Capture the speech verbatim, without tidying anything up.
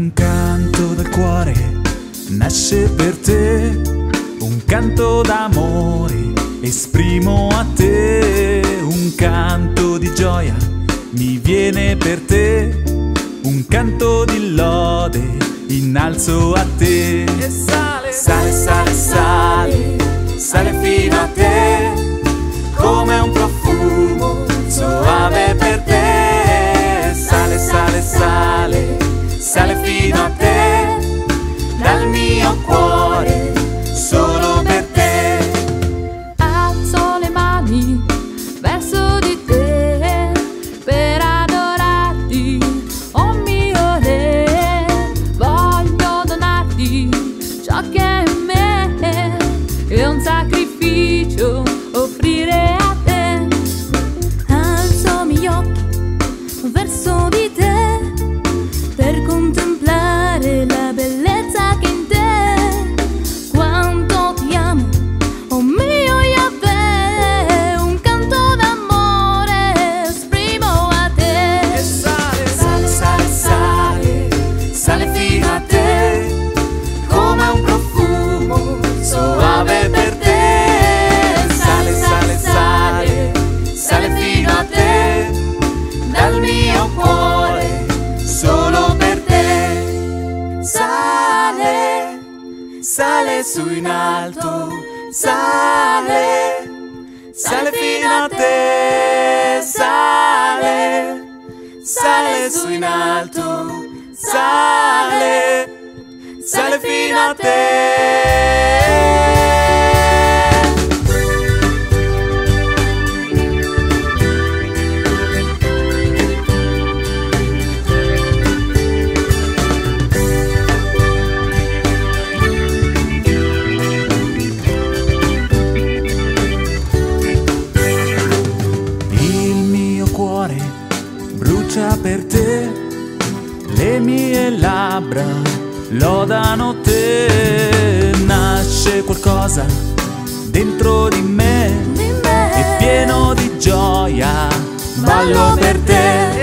Un canto dal cuore nasce per te, un canto d'amore esprimo a te, un canto di gioia mi viene per te, un canto di lode innalzo a te. E sale, sale, sale, sale, sale fino a te, come un profumo soave per te. Sale, sale, sale, sale fino a te, dal mio cuore solo per te. Alzo le mani verso di te per adorarti, oh mio Re. Voglio donarti ciò che è in me e un sacrificio offrire a te. Alzo i miei occhi verso di te per contemplare la bellezza che in te. Quanto ti amo, oh mio Yahweh, un canto d'amore esprimo a te. E sale, sale, sale, sale, sale fino a te, come un profumo soave per te. Sale, sale, sale, sale fino a te, dal mio cuore solo per te. Sale, sale su in alto, sale, sale fino a te. Sale, sale su in alto, sale, sale fino a te. Brucia per te, le mie labbra lodano te. Nasce qualcosa dentro di me, Di me. è pieno di gioia, ballo per te.